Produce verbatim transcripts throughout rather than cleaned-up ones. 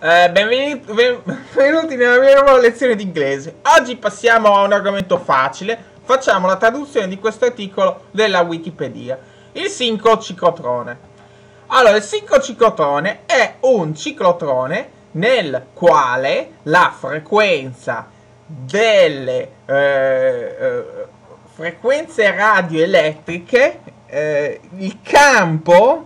Eh, benvenuti, benvenuti nella mia nuova lezione di inglese. Oggi passiamo a un argomento facile. Facciamo la traduzione di questo articolo della Wikipedia. Il sincrociclotrone. Allora, il sincrociclotrone è un ciclotrone nel quale la frequenza delle eh, eh, frequenze radioelettriche, eh, il campo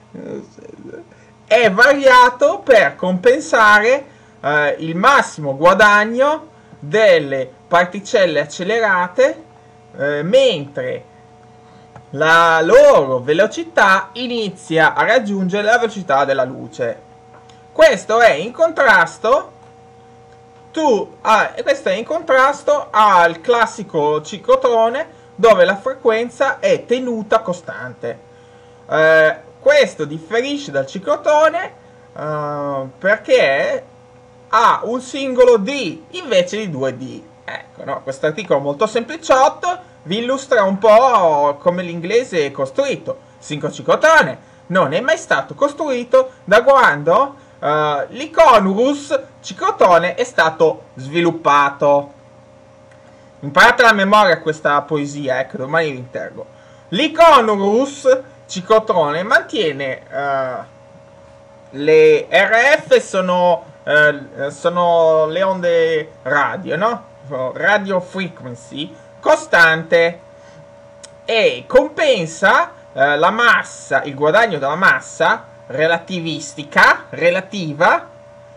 è variato per compensare eh, il massimo guadagno delle particelle accelerate, eh, mentre la loro velocità inizia a raggiungere la velocità della luce. Questo è in contrasto tu, ah, questo è in contrasto al classico ciclotrone dove la frequenza è tenuta costante. Eh, Questo differisce dal ciclotrone uh, perché ha un singolo D invece di due D. Ecco, no? Questo articolo molto sempliciotto vi illustra un po' come l'inglese è costruito. Il sincrociclotrone non è mai stato costruito da quando uh, l'Iconurus ciclotrone è stato sviluppato. Imparate a memoria questa poesia, ecco, domani vi interrogo. L'Iconurus ciclotrone mantiene uh, le R F sono, uh, sono le onde radio, no? Radio frequency costante e compensa uh, la massa, il guadagno della massa relativistica relativa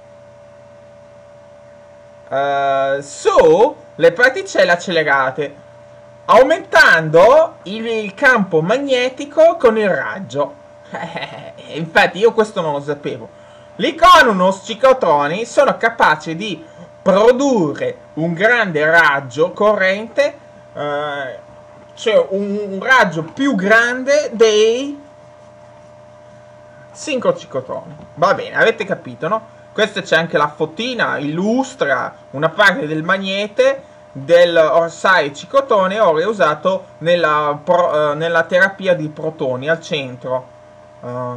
uh, su le particelle accelerate, aumentando il campo magnetico con il raggio. Infatti io questo non lo sapevo. L'Iconurus ciclotroni sono capaci di produrre un grande raggio corrente, eh, cioè un, un raggio più grande dei sincrociclotroni. Va bene, avete capito, no? Questa c'è anche la fotina, illustra una parte del magnete del orsai ciclotrone. Ora è usato nella, pro, uh, nella terapia di protoni al centro. Uh,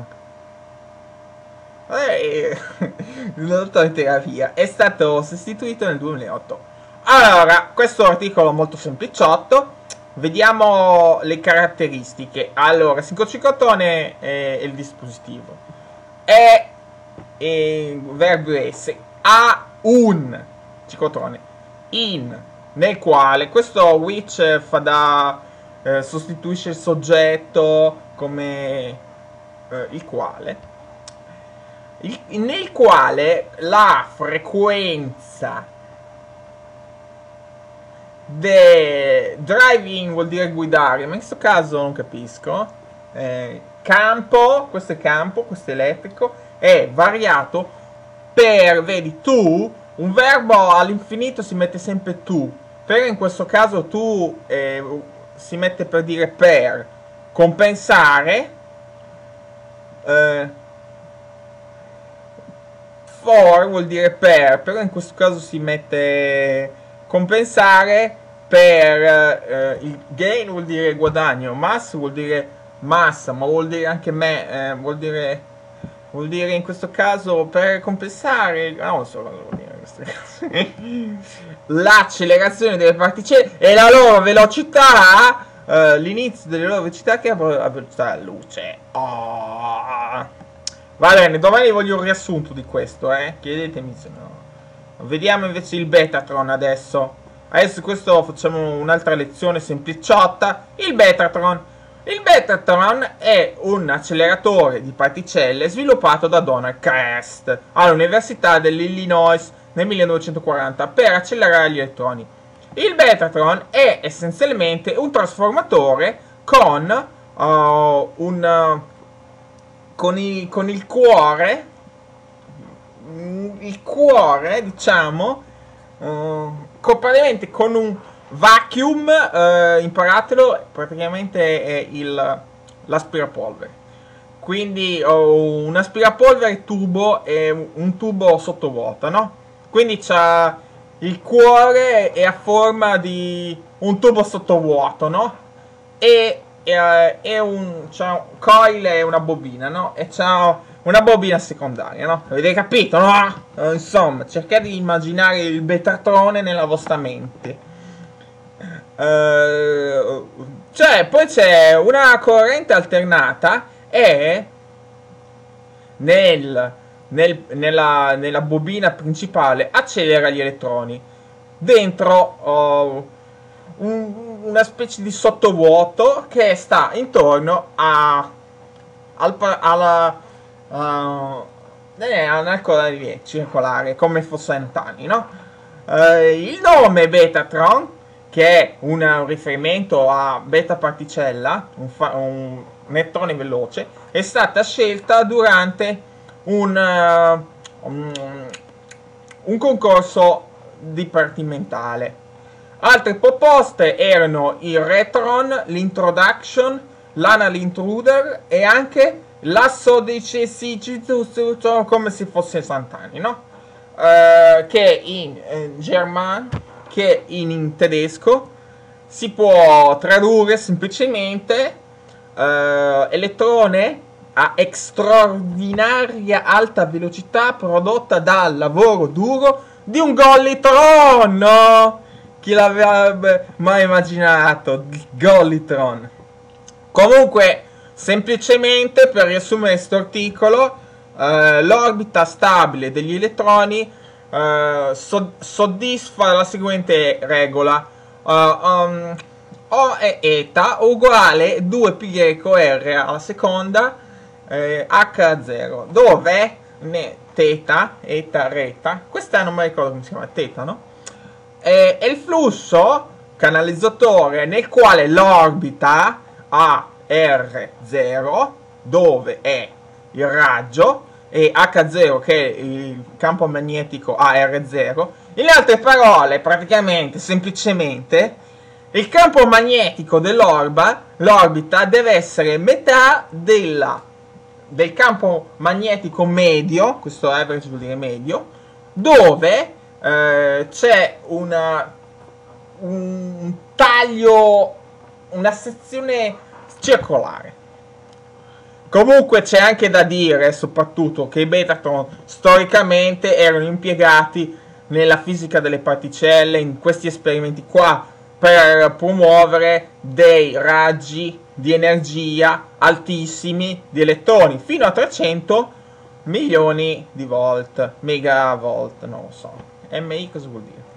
eh, la terapia è stato sostituito nel duemilaotto. Allora, questo articolo molto sempliciotto. Vediamo le caratteristiche. Allora, il sincrociclotrone è il dispositivo. È, è verbo essere. Ha un ciclotrone in, nel quale questo which fa da eh, sostituisce il soggetto come eh, il quale il, nel quale la frequenza de driving vuol dire guidare, ma in questo caso non capisco. Eh, campo, questo è campo, questo è elettrico, è variato per, vedi, tu, un verbo all'infinito si mette sempre tu, però in questo caso tu eh, si mette per dire per compensare, eh, for vuol dire per, però in questo caso si mette compensare per, eh, il gain vuol dire guadagno, mass vuol dire massa, ma vuol dire anche me, eh, vuol dire vuol dire in questo caso per compensare, no, non so cosa vuol dire in questo caso. L'accelerazione delle particelle e la loro velocità, eh, l'inizio delle loro velocità che è la velocità della luce. Oh. Va bene, domani voglio un riassunto di questo, eh? Chiedetemi se no. Vediamo invece il Betatron adesso. Adesso questo facciamo un'altra lezione sempliciotta. Il Betatron. Il Betatron è un acceleratore di particelle sviluppato da Donald Crest all'Università dell'Illinois nel millenovecentoquaranta per accelerare gli elettroni. Il Betatron è essenzialmente un trasformatore con uh, un uh, con, il, con il cuore il cuore diciamo uh, praticamente con un vacuum, uh, imparatelo, praticamente è il l'aspirapolvere. Quindi oh, un aspirapolvere tubo è un tubo sottovuoto, no? Quindi c'ha il cuore è a forma di un tubo sottovuoto, no? E è, è un c'ha un coil e una bobina, no? E c'ha una bobina secondaria, no? Avete capito, no? Insomma, cercate di immaginare il Betatrone nella vostra mente. Uh, cioè, poi c'è una corrente alternata e nel, nel, nella, nella bobina principale accelera gli elettroni dentro uh, un, una specie di sottovuoto che sta intorno a al, alla uh, eh, a una coda circolare come fosse Antani, no? Uh, il nome Betatron, che è un, un riferimento a beta particella, un, un elettrone veloce, è stata scelta durante un, uh, un, un concorso dipartimentale. Altre proposte erano il Retron, l'Introduction, l'Anal Intruder e anche l'Assodicesicità, come se fosse Sant'Anni, no? Uh, che in eh, german, che in, in tedesco si può tradurre semplicemente uh, elettrone a straordinaria alta velocità prodotta dal lavoro duro di un Gollitron, no? Chi l'avrebbe mai immaginato? Gollitron. Comunque, semplicemente per riassumere questo articolo, eh, l'orbita stabile degli elettroni eh, so soddisfa la seguente regola: uh, um, O è eta uguale due pi R alla seconda eh, H a zero, dove ne teta, eta, reta, questa non mi ricordo come si chiama, teta, no? E, è il flusso canalizzatore nel quale l'orbita ha R zero, dove è il raggio, e H zero, che è il campo magnetico, a R zero. In altre parole, praticamente, semplicemente, il campo magnetico dell'orbita deve essere metà della, del campo magnetico medio, questo average vuol dire medio, dove eh, c'è una, un taglio, una sezione circolare. Comunque c'è anche da dire soprattutto che i Betatron storicamente erano impiegati nella fisica delle particelle, in questi esperimenti qua, per promuovere dei raggi di energia altissimi di elettroni fino a trecento milioni di volt, megavolt, non lo so. M I cosa vuol dire?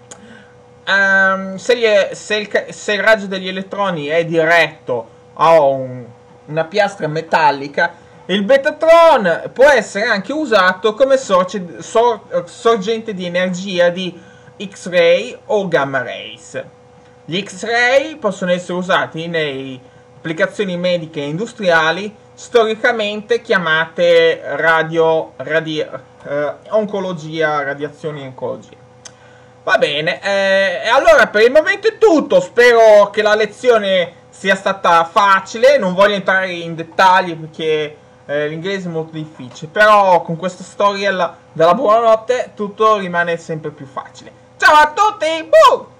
Um, se, gli, se, il, se il raggio degli elettroni è diretto a un, una piastra metallica, il Betatron può essere anche usato come sorge, sor, sorgente di energia di X-ray o gamma rays. Gli X-ray possono essere usati nelle applicazioni mediche e industriali, storicamente chiamate radio, radi, eh, oncologia, radiazioni e oncologia. Va bene, eh, allora per il momento è tutto, spero che la lezione sia stata facile, non voglio entrare in dettagli perché eh, l'inglese è molto difficile, però con questa storiella della buonanotte tutto rimane sempre più facile. Ciao a tutti! Buh!